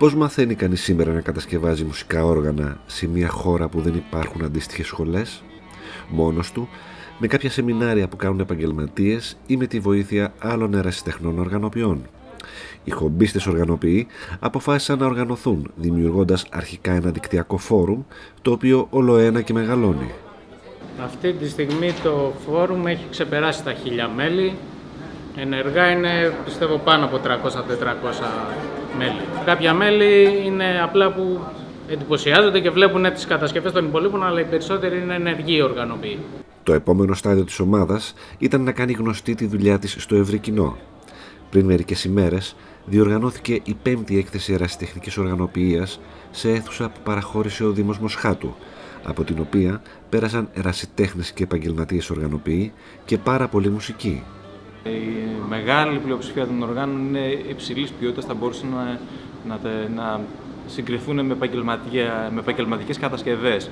Πώς μαθαίνει κανείς σήμερα να κατασκευάζει μουσικά όργανα σε μια χώρα που δεν υπάρχουν αντίστοιχες σχολές? Μόνος του, με κάποια σεμινάρια που κάνουν επαγγελματίες ή με τη βοήθεια άλλων ερασιτεχνών οργανοποιών. Οι χομπίστες οργανοποιοί αποφάσισαν να οργανωθούν, δημιουργώντας αρχικά ένα δικτυακό φόρουμ, το οποίο ολοένα και μεγαλώνει. Αυτή τη στιγμή το φόρουμ έχει ξεπεράσει τα 1000 μέλη. Ενεργά είναι, πιστεύω, πάνω από 300-400 μέλη. Κάποια μέλη είναι απλά που εντυπωσιάζονται και βλέπουν τις κατασκευές των υπολείπων, αλλά οι περισσότεροι είναι ενεργοί οργανοποιοί. Το επόμενο στάδιο της ομάδας ήταν να κάνει γνωστή τη δουλειά της στο ευρύ κοινό. Πριν μερικές ημέρες διοργανώθηκε η 5η έκθεση ερασιτεχνικής οργανοποιίας σε αίθουσα που παραχώρησε ο Δήμος Μοσχάτου, από την οποία πέρασαν ερασιτέχνες και επαγγελματίες οργανοποιοί και πάρα πολλοί μουσικοί. Η μεγάλη πλειοψηφία των οργάνων είναι υψηλής ποιότητας, θα μπορούσαν να συγκριθούν με επαγγελματικές κατασκευές.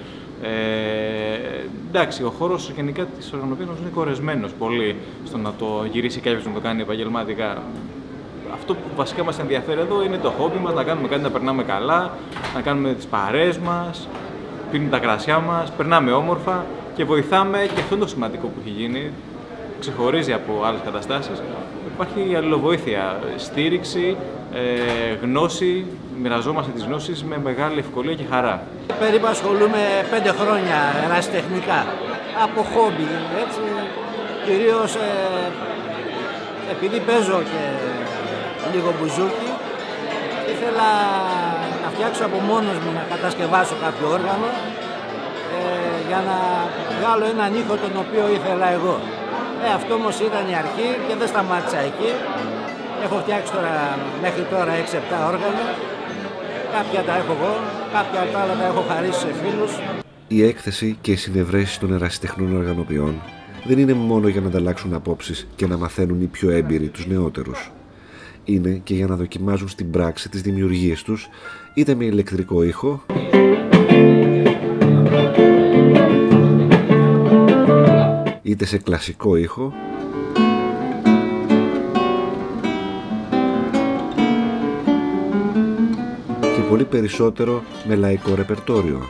Εντάξει, ο χώρος γενικά της οργανοποίησης είναι κορεσμένος πολύ στο να το γυρίσει κάποιος να το κάνει επαγγελματικά. Αυτό που βασικά μας ενδιαφέρει εδώ είναι το χόμπι μας, να κάνουμε κάτι, να περνάμε καλά, να κάνουμε τις παρέες μας, πίνουμε τα κρασιά μας, περνάμε όμορφα και βοηθάμε, και αυτό είναι το σημαντικό που έχει γίνει. Ξεχωρίζει από άλλες καταστάσεις. Υπάρχει αλληλοβοήθεια, στήριξη, γνώση, μοιραζόμαστε τις γνώσεις με μεγάλη ευκολία και χαρά. Περίπου ασχολούμαι 5 χρόνια ερασιτεχνικά, από χόμπι, έτσι, κυρίως επειδή παίζω και λίγο μπουζούκι, ήθελα να φτιάξω από μόνος μου, να κατασκευάσω κάποιο όργανο για να βγάλω έναν ήχο τον οποίο ήθελα εγώ. Αυτό όμως ήταν η αρχή και δεν σταμάτησα εκεί. Έχω φτιάξει μέχρι τώρα 6-7 όργανα. Κάποια τα έχω εγώ, κάποια άλλα τα έχω χαρίσει σε φίλους. Η έκθεση και οι συνευρέσεις των ερασιτεχνών οργανοποιών δεν είναι μόνο για να ανταλλάξουν απόψεις και να μαθαίνουν οι πιο έμπειροι τους νεότερους. Είναι και για να δοκιμάζουν στην πράξη τις δημιουργίες τους, είτε με ηλεκτρικό ήχο, είτε σε κλασικό ήχο, και πολύ περισσότερο με λαϊκό ρεπερτόριο.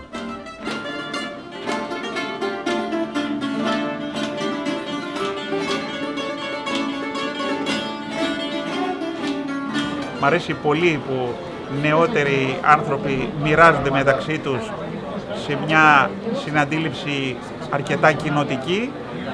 Μ' αρέσει πολύ που νεότεροι άνθρωποι μοιράζονται μεταξύ τους σε μια συναντήληψη αρκετά κοινοτική,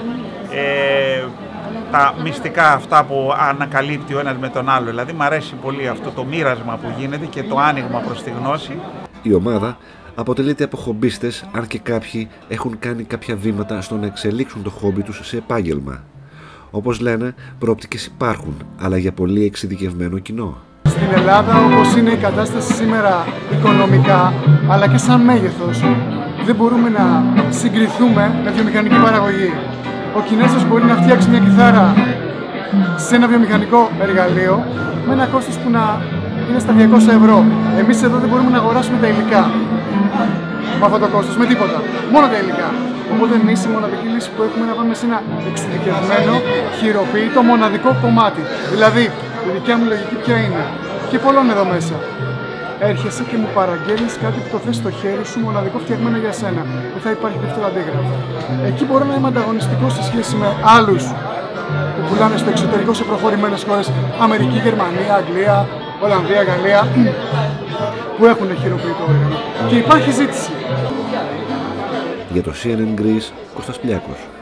τα μυστικά αυτά που ανακαλύπτει ο ένας με τον άλλο. Δηλαδή μ' αρέσει πολύ αυτό το μοίρασμα που γίνεται και το άνοιγμα προς τη γνώση. Η ομάδα αποτελείται από χομπίστες, αν και κάποιοι έχουν κάνει κάποια βήματα στο να εξελίξουν το χόμπι τους σε επάγγελμα. Όπως λένε, προοπτικές υπάρχουν, αλλά για πολύ εξειδικευμένο κοινό. Στην Ελλάδα, όπως είναι η κατάσταση σήμερα οικονομικά, αλλά και σαν μέγεθος, δεν μπορούμε να συγκριθούμε με βιομηχανική παραγωγή. Ο Κινέζος μπορεί να φτιάξει μια κιθάρα σε ένα βιομηχανικό εργαλείο με ένα κόστος που να είναι στα 200 ευρώ. Εμείς εδώ δεν μπορούμε να αγοράσουμε τα υλικά με αυτό το κόστος, με τίποτα. Μόνο τα υλικά. Οπότε εμείς η μοναδική λύση που έχουμε είναι να πάμε σε ένα εξειδικευμένο, χειροποίητο, μοναδικό κομμάτι. Δηλαδή, η δικιά μου λογική ποια είναι? Και πολλών εδώ μέσα. Έρχεσαι και μου παραγγέλνεις κάτι που το θες στο χέρι σου, μοναδικό, φτιαγμένο για σένα. Δεν θα υπάρχει δεύτερο αντίγραφο. Εκεί μπορώ να είμαι ανταγωνιστικός σε σχέση με άλλους που πουλάνε στο εξωτερικό σε προχωρημένες χώρες, Αμερική, Γερμανία, Αγγλία, Ολλανδία, Γαλλία, που έχουν χειροποίητο όργανο. Και υπάρχει ζήτηση. Για το CNN Greece, Κώστας Πλιάκος.